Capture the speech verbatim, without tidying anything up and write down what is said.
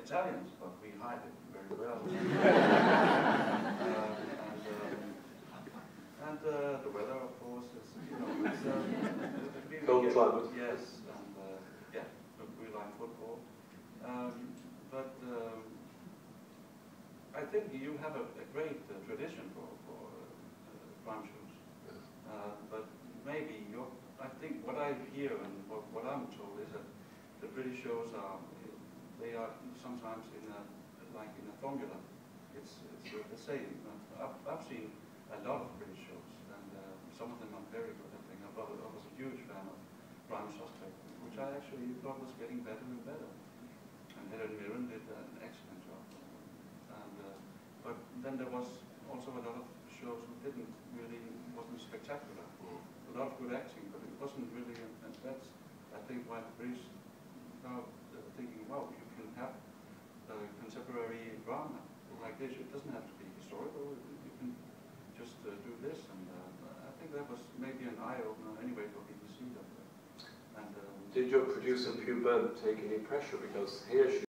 Italians, but we hide it very well. uh, and um, and uh, the weather, of course, is, you know, it's uh, really cold climate. Yes, and uh, yeah, we like football. Um, but um, I think you have a, a great uh, tradition for, for uh, crime shows. Yes. Uh, but maybe your, I think what I hear and what, what I'm told is that the British shows are, they are sometimes in a, like in a formula. It's, it's uh, the same. I've, I've seen a lot of British shows, and uh, some of them are very good. I think I was, I was a huge fan of Prime Suspect, which I actually thought was getting better and better. And Helen Mirren did an excellent job. And, uh, but then there was also a lot of shows who didn't really, wasn't spectacular. Mm. A lot of good acting, but it wasn't really, and that's, I think, why the British now uh, thinking, wow, you can have uh, contemporary drama like this. It doesn't have to be historical, you can just uh, do this. And uh, I think that was maybe an eye-opener anyway for B B C. That, uh, and, um, Did your producer Hugh Byrne take any pressure? Because here she